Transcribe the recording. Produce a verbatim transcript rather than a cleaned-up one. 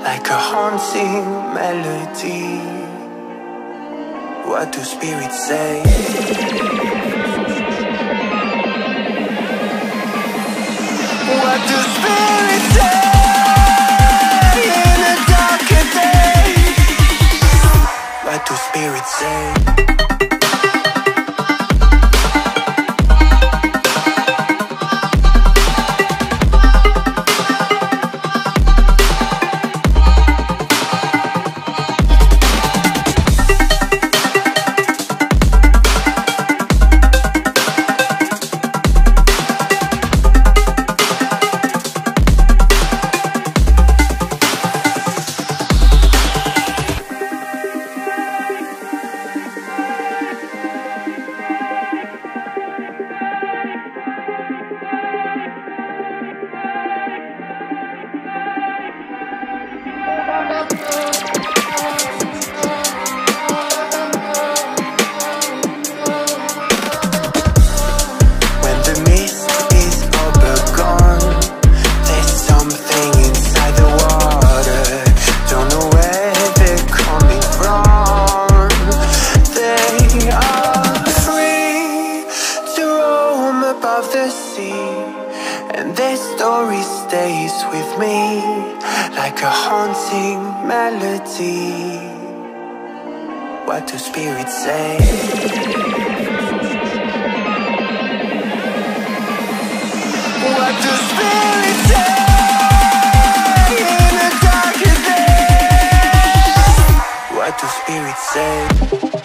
like a haunting melody. What do spirits say? What do spirits say in a darker day? What do spirits say? And their story stays with me like a haunting melody. What do spirits say? What do spirits say in a darker day? What do spirits say?